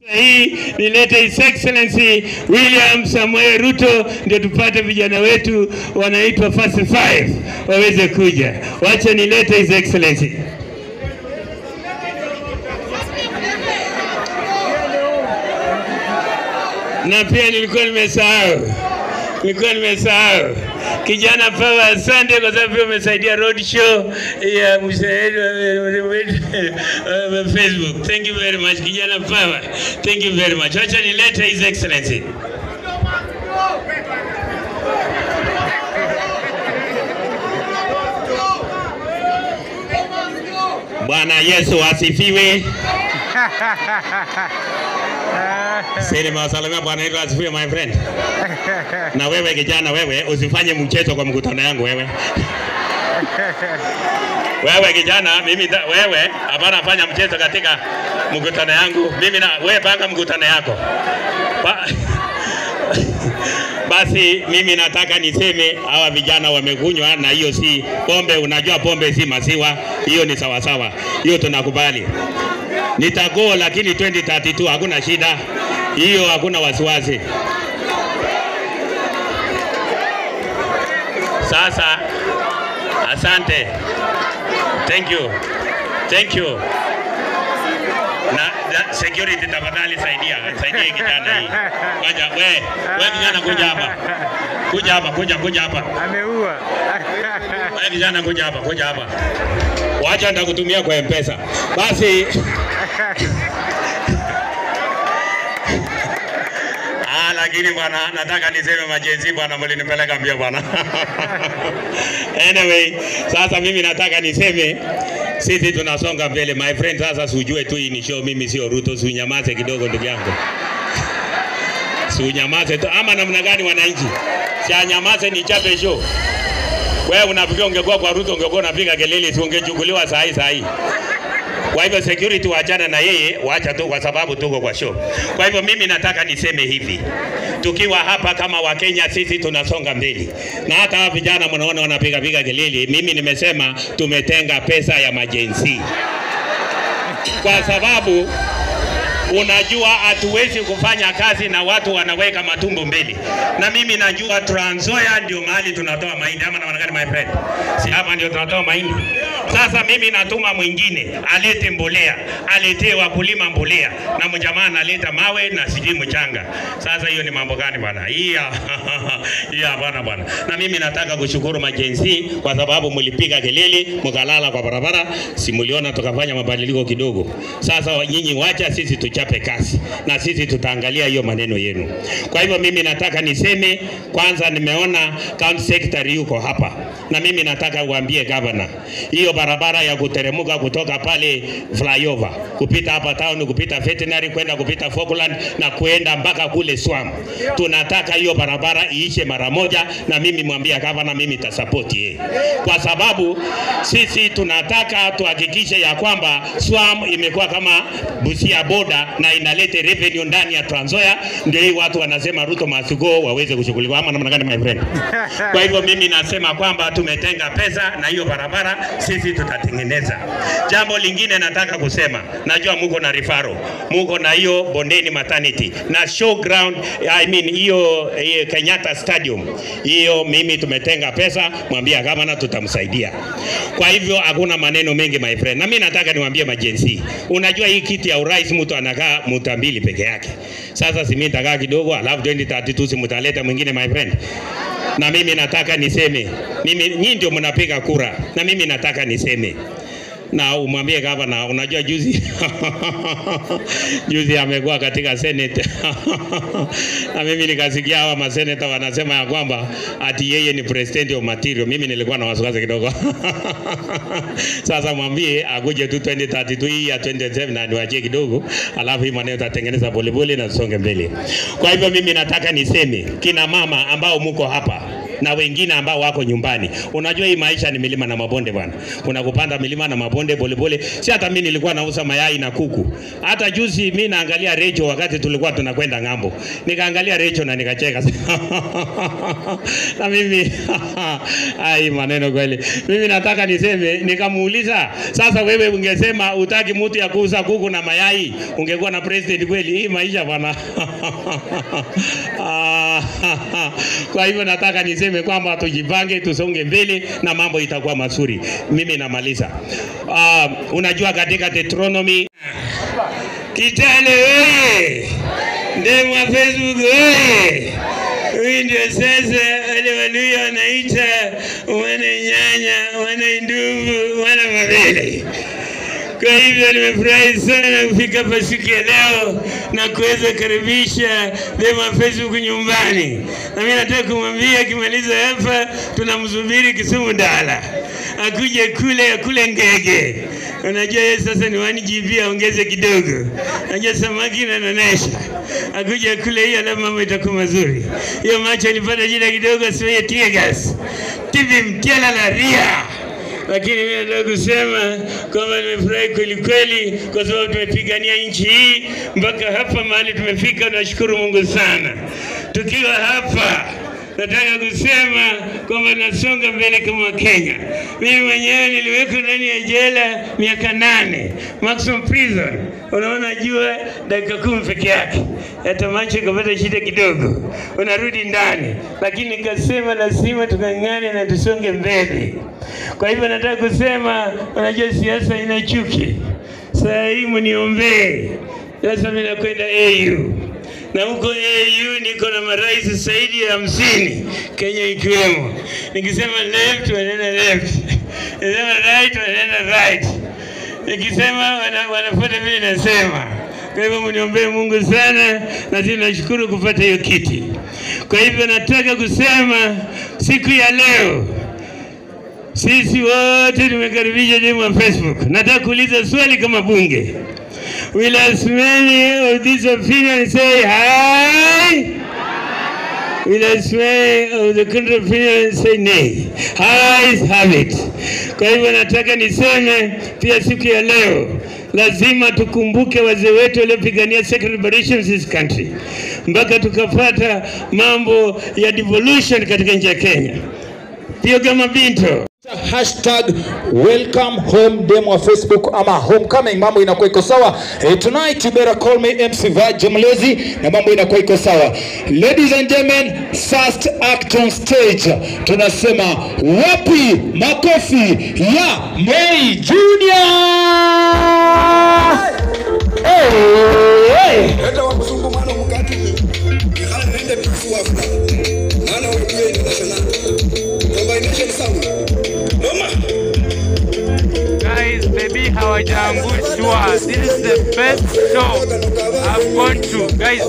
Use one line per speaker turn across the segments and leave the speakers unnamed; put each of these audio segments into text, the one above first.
Hii nilete His Excellency William Samoei Ruto ndio tupate vijana wetu wanaitwa Fast 5 waweze kuja. Wacha nilete His Excellency. Na pia nilikuwa nimesahau kijana Power, asante kwa sababu umesaidia road show ya Facebook. Thank you very much kijana Power. Thank you very much. Acha nilete His Excellency. Bwana Yesu asifiwe. Sema masalamia Bwana Yesu asifiwe my friend. Na wewe kijana, wewe usifanye mchezo kwa mkutano yangu wewe. Wewe kijana, wewe hapana fanya mchezo katika mkutano yangu. Mimi na wewe panga mkutano yako. Basi mimi nataka niseme hawa vijana wamekunywa, na hiyo si pombe. Unajua pombe si maziwa, hiyo ni sawa sawa, hiyo tunakubali. Nitago lakini 2032 hakuna shida, hiyo hakuna wasiwasi. Sasa asante, thank you. Na security tafadhali saidia kijana hii. Ngoja wewe kijana kuja hapa. Ameua. Wewe kijana kuja hapa. Wacha nitakutumia kwa M-Pesa. Basi lakini bwana nataka niseme majenzi bwana mlinipeleka mbio bwana. Anyway, sasa mimi nataka niseme sisi tunasonga mbele my friend. Sasa sijue tu hii ni show, mimi sio Ruto. Usinyamaze kidogo ndugu yangu. Usinyamaze tu ama namna gani wananchi? Sianyamaze ni chape show. Wewe unafikiri ungekuwa kwa Ruto ungekuwa unapiga kelele, si ungechukuliwa saa hii. Kwa hivyo security waachana na yeye, waacha tu kwa sababu tuko kwa show. Kwa hivyo mimi nataka niseme hivi. Tukiwa hapa kama Wakenya sisi tunasonga mbele. Na hata vijana mnaona wanapiga kelele, mimi nimesema tumetenga pesa ya majenzi. Kwa sababu unajua hatuwezi kufanya kazi na watu wanaweka matumbo mbele. Na mimi najua Trans Nzoia ndio mahali tunatoa mahindi ama na gani my friend. Si hapa ndio tunatoa mahindi. Sasa mimi natuma mwingine alete mbolea, alete wakulima mbolea, na mjamaa analeta mawe na sijui mchanga. Sasa hiyo ni mambo gani bwana? Bwana. Na mimi nataka kushukuru majenzi kwa sababu mlipiga kelele, mkalala kwa barabara, si mliona tukafanya mabadiliko kidogo. Sasa nyinyi wacha sisi tuchape kazi na sisi tutaangalia hiyo maneno yenu. Kwa hivyo mimi nataka niseme kwanza, nimeona county secretary yuko hapa, na mimi nataka uambie governor hiyo barabara ya kuteremuka kutoka pale flyover kupita hapa town kupita veterinary kwenda kupita Falkland na kwenda mpaka kule Swam, tunataka hiyo barabara iishe mara moja. Na mimi mwambia governor mimi nitasupport yeye, kwa sababu sisi tunataka tuhakikishe ya kwamba Swam imekuwa kama Busia border na inalete revenue ndani ya Trans Nzoia. Ndio watu wanasema Ruto must go waweze kushughuliwa ama namna gani my friend? Kwa hivyo mimi nasema kwamba tumetenga pesa na hiyo barabara sisi tutatengeneza. Jambo lingine nataka kusema, najua muko na referral, muko na hiyo Bondeni maternity na showground, hiyo Kenyatta Stadium, hiyo mimi tumetenga pesa, mwambia kama na tutamsaidia. Kwa hivyo hakuna maneno mengi my friend. Na mimi nataka niwaambie majenzi, unajua hii kiti ya urais mtu anakaa muta mbili peke yake. Sasa si mimi nitakaa kidogo alafu 2032 si mtaleta mwingine my friend. Na mimi nataka niseme, nyinyi ndio mnapiga kura, na mimi nataka niseme na umwambie gavana, unajua juzi amekuwa katika Senate na mimi nikasikia hawa maseneta wanasema ya kwamba ati yeye ni president of material. Mimi nilikuwa na wasiwasi kidogo. Sasa mwambie akuje tu 2032 hii ya 27 na niwache kidogo, alafu hii maneno tatengeneza polepole na tusonge mbele. Kwa hivyo mimi nataka niseme kina mama ambao mko hapa, na wengine ambao wako nyumbani. Unajua hii maisha ni milima na mabonde bwana. Kuna kupanda milima na mabonde pole pole. Si hata mimi nilikuwa nauza mayai na kuku. Hata juzi mimi naangalia Recho wakati tulikuwa tunakwenda ngambo. Nikaangalia Recho na nikacheka. Na mimi ai maneno kweli. Mimi nataka niseme, nikamuuliza, sasa wewe ungesema utaki mtu ya kuuza kuku na mayai, ungekuwa na president kweli? Hii maisha bwana. Kwa hivyo nataka niseme kwamba tujipange, tusonge mbele na mambo itakuwa mazuri. Mimi namaliza. Unajua katika Deuteronomy, Kitale wewe, ndemu wa Facebook wewe, huyu ndio sasa wale waluya wanaita wana nyanya, wana ndugu, wana mabele. Kwa hivyo nimefurahi sana kufika hapa siku ya leo na kuweza karibisha ndemu wa Facebook nyumbani. Na mimi nataka kumwambia akimaliza hapa tunamsubiri Kisumu Dala. Akuje kule ngege. Unajua yeye sasa ni 1 GB aongeze kidogo. Unajua samaki na nanesha. Akuje kule hiyo na mambo itakuwa mazuri. Hiyo macho ilipata jina kidogo asiwe tear gas. TV mtiala la ria. Lakini mimi nataka kusema kwamba nimefurahi kweli kwa sababu tumepigania nchi hii mpaka hapa mahali tumefika. Nashukuru Mungu sana. Tukiwa hapa nataka kusema kwamba nasonga mbele kama Kenya. Mimi mwenyewe niliwekwa ndani ya jela miaka 8, maximum prison. Unaona jua dakika 10 peke yake. Hata macho ikapata shida kidogo. Unarudi ndani. Lakini nikasema lazima tukangane na tusonge mbele. Kwa hivyo nataka kusema, unajua siasa ina chuki. Sasa hii mniombee. Sasa mimi nakwenda AU. Na huko AU niko na marais zaidi ya 50, Kenya ikiwemo. Nikisema left wanaenda left. Nikisema right wanaenda right. Nikisema wanafuata vile nasema. Kwa hivyo mniombee Mungu sana na tunashukuru kupata hiyo kiti. Kwa hivyo nataka kusema siku ya leo sisi wote tumekaribisha ndemu wa Facebook. Nataka kuuliza swali kama bunge. Will as many of these opinions say hi? Will as many of the country opinions say nay? Ayes have it. Kwa hivyo nataka niseme pia siku ya leo lazima tukumbuke wazee wetu waliopigania second liberation in this country mpaka tukapata mambo ya devolution katika nchi ya Kenya. Pia kama binto
#welcome home ndemu wa Facebook ama homecoming, mambo inakuwa iko sawa. Tonight you better call me MC Vajo Mlezi na mambo inakuwa iko sawa. Ladies and gentlemen, first act on stage. Tunasema wapi makofi ya Moi Junior.
Hata wa mzungu mwana mkati khala nende bifu afna nana ukiye international combination sound mama.
Guys, baby hawajaangushwa. This is the best show I've gone to. Guys,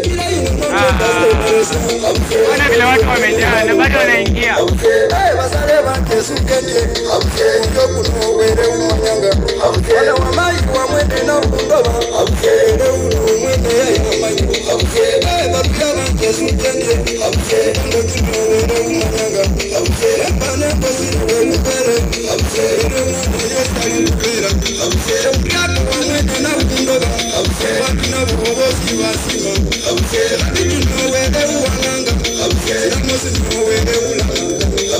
wana vile watu wamejaa na bado wanaingia.
Basale banke sukende ndio kuno wele umanyanga wala wamai wa mwende na kundoba wele umwende ya mamayi basale banke sukende ndio kuno wele umanyanga bana basi wele wele ndio style wele champion wa mwende na kundoba wakina bobosi wasima ndio wele umanyanga ndio sio wele umanyanga.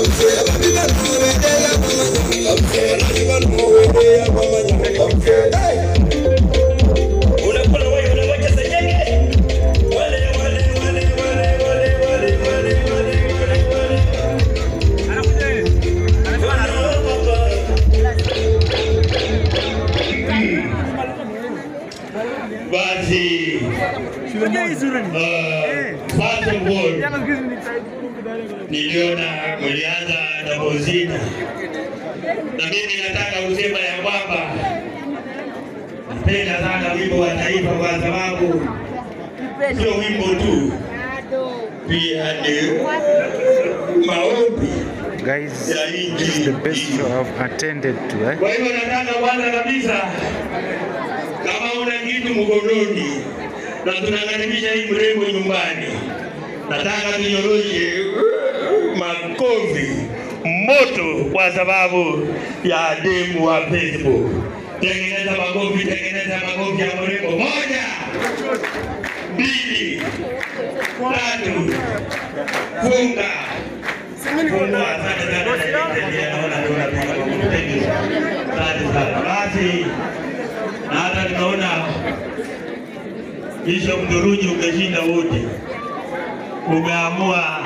Niliona mlianza na bozina. Na mimi nataka kusema ya kwamba napenda sana wimbo wa taifa kwa sababu sio wimbo tu, pia ni maombi.
Guys, this is the best show I've attended to.
Kwa hivyo nataka kwanza kabisa, kama una kitu mkononi na tunakaribisha hii mrembo nyumbani, nataka tunyoroshe makofi moto kwa sababu ya demu wa Facebook. Tengeneza makofi ya mrembo. 1, 2, 3. Funga. Basi hata tunaona Bishop Mduruji umeshinda wote. Umeamua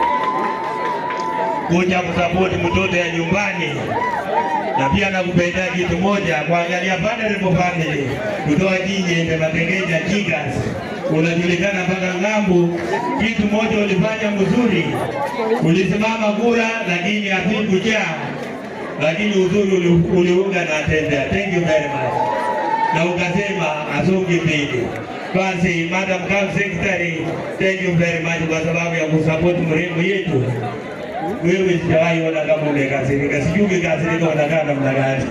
kuja kusupport mtoto ya nyumbani, na pia nakupenda kitu moja, kuangalia Vulnerable Family kutoa Kinjende Matengeja Jigas, unajulikana mpaka ng'ambo. Kitu moja ulifanya mzuri, ulisimama kura lakini hafikujaa, lakini uzuri uliunga na tenda. Thank you very much. Na ukasema asonge mbele. Basi Madam Camp Secretary, thank you very much kwa sababu ya kusupport mrembo yetu. Wewe sijawahi ona kama umekasirika. Sijui umekasirika unakaa namna gani.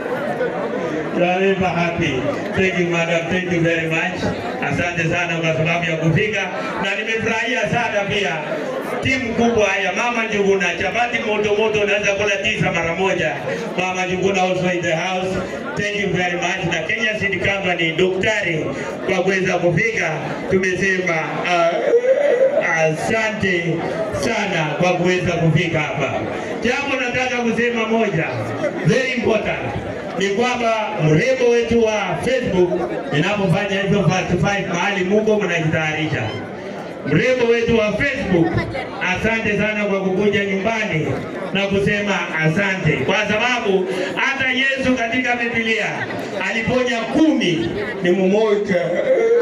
Very happy. Thank you madam, thank you very much. Asante sana kwa sababu ya kufika, na nimefurahia sana pia timu kubwa ya Mama Njuguna. Chapati moto moto unaweza kula 9 mara moja. Mama Njuguna also in the house. Thank you very much. Na Kenya Seed Company daktari kwa kuweza kufika. Tumesema asante sana kwa kuweza kufika hapa. Jambo nataka kusema moja very important ni kwamba mrembo wetu wa Facebook inapofanya hivyo Fast 5 mahali Mungu mnajitayarisha. Mrembo wetu wa Facebook, asante sana kwa kukuja nyumbani na kusema asante, kwa sababu hata Yesu katika Biblia aliponya 10 ni mmoja